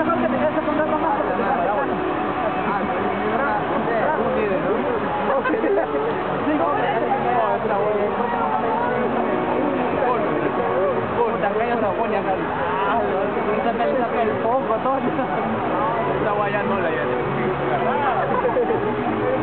mejor que te quedes un rato más porque te vas a ganar. El poco, todo. La guayanola ya.